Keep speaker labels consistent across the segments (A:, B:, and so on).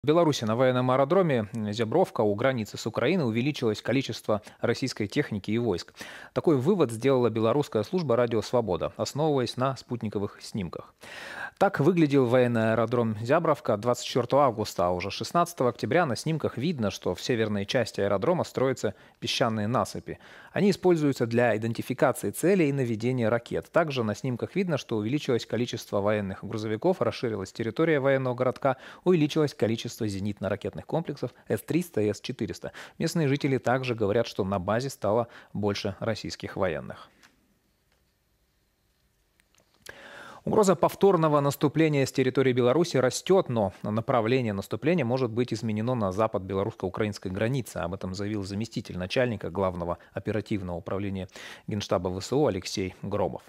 A: В Беларуси на военном аэродроме Зябровка у границы с Украиной увеличилось количество российской техники и войск. Такой вывод сделала белорусская служба «Радио Свобода», основываясь на спутниковых снимках. Так выглядел военный аэродром Зябровка 24 августа, а уже 16 октября на снимках видно, что в северной части аэродрома строятся песчаные насыпи. Они используются для идентификации целей и наведения ракет. Также на снимках видно, что увеличилось количество военных грузовиков, расширилась территория военного городка, увеличилось количество зенитно-ракетных комплексов С-300 и С-400. Местные жители также говорят, что на базе стало больше российских военных. Угроза повторного наступления с территории Беларуси растет, но направление наступления может быть изменено на запад белорусско-украинской границы. Об этом заявил заместитель начальника Главного оперативного управления Генштаба ВСУ Алексей Громов.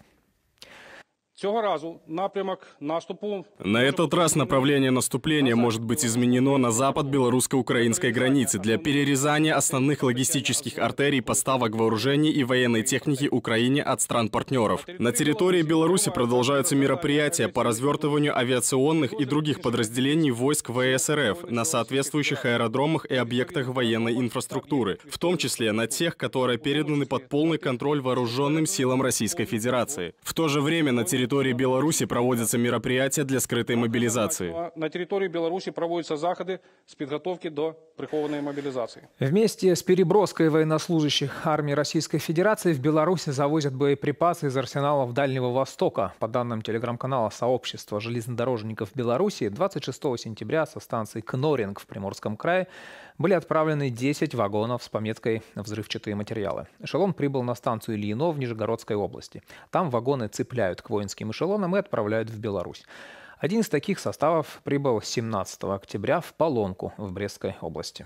B: На этот раз направление наступления может быть изменено на запад белорусско-украинской границы для перерезания основных логистических артерий поставок вооружений и военной техники Украине от стран-партнеров. На территории Беларуси продолжаются мероприятия по развертыванию авиационных и других подразделений войск ВС РФ на соответствующих аэродромах и объектах военной инфраструктуры, в том числе на тех, которые переданы под полный контроль вооруженным силам Российской Федерации. В то же время на территории Беларуси проводятся мероприятия для скрытой мобилизации.
C: На территории Беларуси проводятся заходы с подготовки до прихованной мобилизации.
A: Вместе с переброской военнослужащих армии Российской Федерации в Беларуси завозят боеприпасы из арсеналов Дальнего Востока. По данным телеграм-канала Сообщества железнодорожников Беларуси, 26 сентября со станции Кноринг в Приморском крае были отправлены 10 вагонов с пометкой «Взрывчатые материалы». Эшелон прибыл на станцию Ильино в Нижегородской области. Там вагоны цепляют к воинским эшелонам и отправляют в Беларусь. Один из таких составов прибыл 17 октября в Полонку в Брестской области.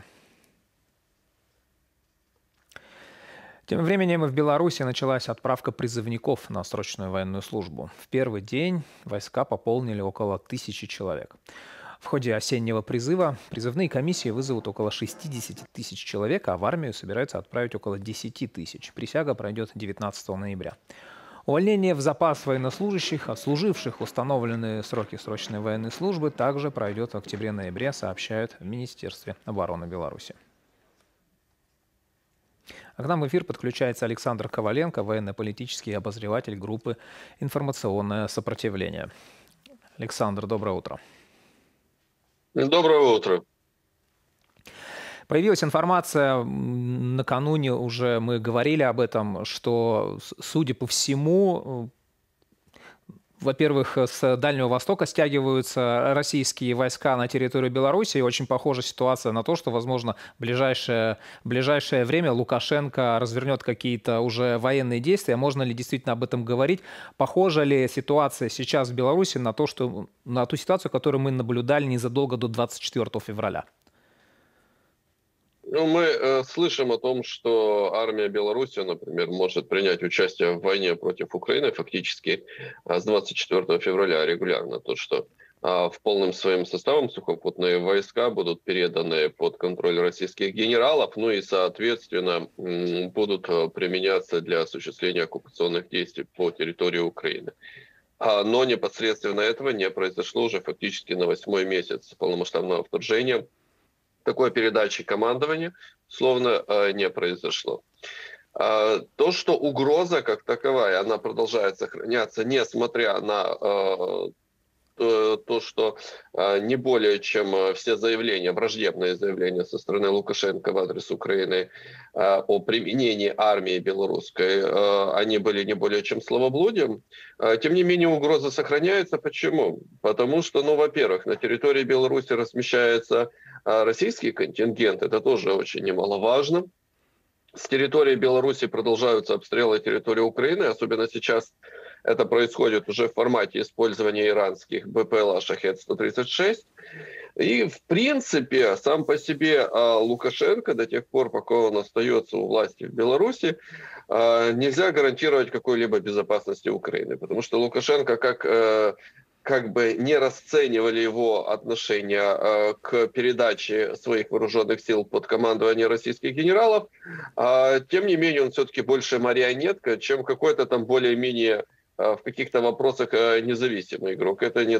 A: Тем временем в Беларуси началась отправка призывников на срочную военную службу. В первый день войска пополнили около 1000 человек. В ходе осеннего призыва призывные комиссии вызовут около 60 тысяч человек, а в армию собираются отправить около 10 тысяч. Присяга пройдет 19 ноября. Увольнение в запас военнослужащих, отслуживших установленные сроки срочной военной службы, также пройдет в октябре-ноябре, сообщают в Министерстве обороны Беларуси. А к нам в эфир подключается Александр Коваленко, военно-политический обозреватель группы «Информационное сопротивление». Александр, доброе утро.
D: Доброе утро.
A: Появилась информация, накануне уже мы говорили об этом, что, судя по всему, во-первых, с Дальнего Востока стягиваются российские войска на территорию Беларуси. И очень похожа ситуация на то, что, возможно, в ближайшее время Лукашенко развернет какие-то уже военные действия. Можно ли действительно об этом говорить? Похожа ли ситуация сейчас в Беларуси на ту ситуацию, которую мы наблюдали незадолго до 24 февраля?
D: Мы слышим о том, что армия Беларуси, например, может принять участие в войне против Украины фактически с 24 февраля регулярно. То, что в полном своем составом сухопутные войска будут переданы под контроль российских генералов, ну и, соответственно, будут применяться для осуществления оккупационных действий по территории Украины. Но непосредственно этого не произошло уже фактически на 8-й месяц полномасштабного вторжения. Такой передачи командования словно не произошло. То, что угроза как таковая, она продолжает сохраняться, несмотря на то, что не более чем все заявления, враждебные заявления со стороны Лукашенко в адрес Украины о применении армии белорусской, они были не более чем словоблудием. Тем не менее, угроза сохраняется. Почему? Потому что, во-первых, на территории Беларуси размещается российский контингент, это тоже очень немаловажно. С территории Беларуси продолжаются обстрелы территории Украины, особенно сейчас это происходит уже в формате использования иранских БПЛА «Шахед-136». И, в принципе, сам по себе Лукашенко, до тех пор, пока он остается у власти в Беларуси, нельзя гарантировать какой-либо безопасности Украины. Потому что Лукашенко, как бы не расценивали его отношение к передаче своих вооруженных сил под командование российских генералов, тем не менее он все-таки больше марионетка, чем какой-то там более-менее в каких-то вопросах независимый игрок. Это не так.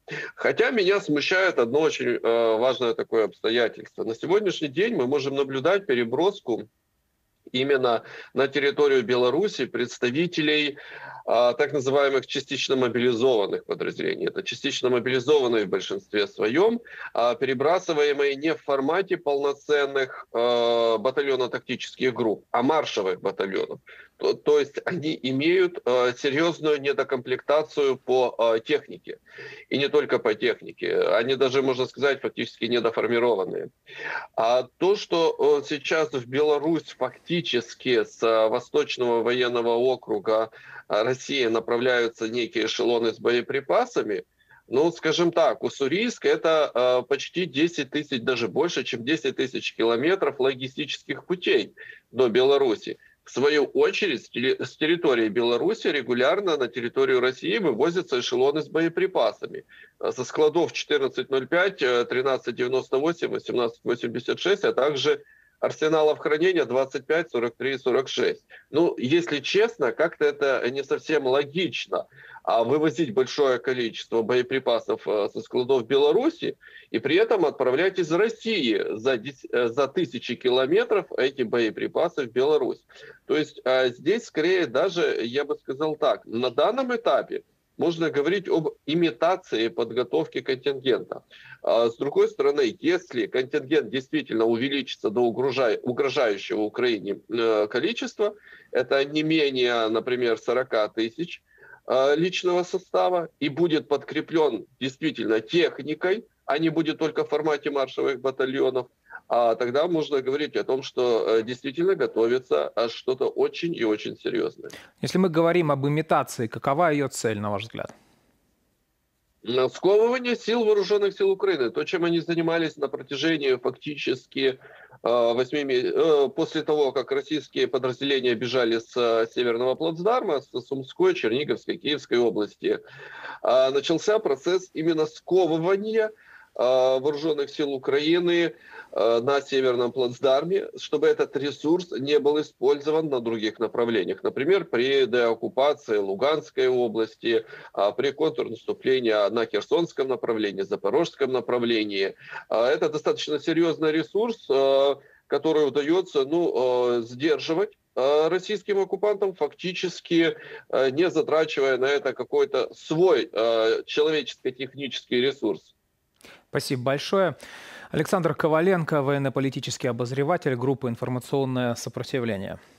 D: Хотя меня смущает одно очень важное такое обстоятельство. На сегодняшний день мы можем наблюдать переброску именно на территорию Беларуси представителей так называемых частично мобилизованных подразделений. Это частично мобилизованные в большинстве своем, перебрасываемые не в формате полноценных батальонно-тактических групп, а маршевых батальонов. То есть они имеют серьезную недокомплектацию по технике. И не только по технике. Они даже, можно сказать, фактически недоформированные. А то, что сейчас в Беларусь фактически с Восточного военного округа России направляются некие эшелоны с боеприпасами, ну, скажем так, Уссурийск — это почти 10 тысяч, даже больше, чем 10 тысяч километров логистических путей до Беларуси. В свою очередь, с территории Беларуси регулярно на территорию России вывозятся эшелоны с боеприпасами. Со складов 1405, 1398, 1886, а также арсеналов хранения 25, 43 и 46. Ну, если честно, как-то это не совсем логично. А вывозить большое количество боеприпасов со складов Беларуси и при этом отправлять из России за тысячи километров эти боеприпасы в Беларусь. То есть здесь скорее даже, я бы сказал так, на данном этапе можно говорить об имитации подготовки контингента. С другой стороны, если контингент действительно увеличится до угрожающего Украине количества, это не менее, например, 40 тысяч личного состава, и будет подкреплен действительно техникой, а не будет только в формате маршевых батальонов, тогда можно говорить о том, что действительно готовится что-то очень и очень серьезное.
A: Если мы говорим об имитации, какова ее цель, на ваш взгляд?
D: Сковывание сил вооруженных сил Украины. То, чем они занимались на протяжении фактически 8 месяцев, после того, как российские подразделения бежали с Северного плацдарма, с Сумской, Черниговской, Киевской области, начался процесс именно сковывания вооруженных сил Украины на Северном плацдарме, чтобы этот ресурс не был использован на других направлениях. Например, при деоккупации Луганской области, при контрнаступлении на Херсонском направлении, Запорожском направлении. Это достаточно серьезный ресурс, который удается сдерживать российским оккупантам, фактически не затрачивая на это какой-то свой человеческо-технический ресурс.
A: Спасибо большое. Александр Коваленко, военно-политический обозреватель группы «Информационное сопротивление».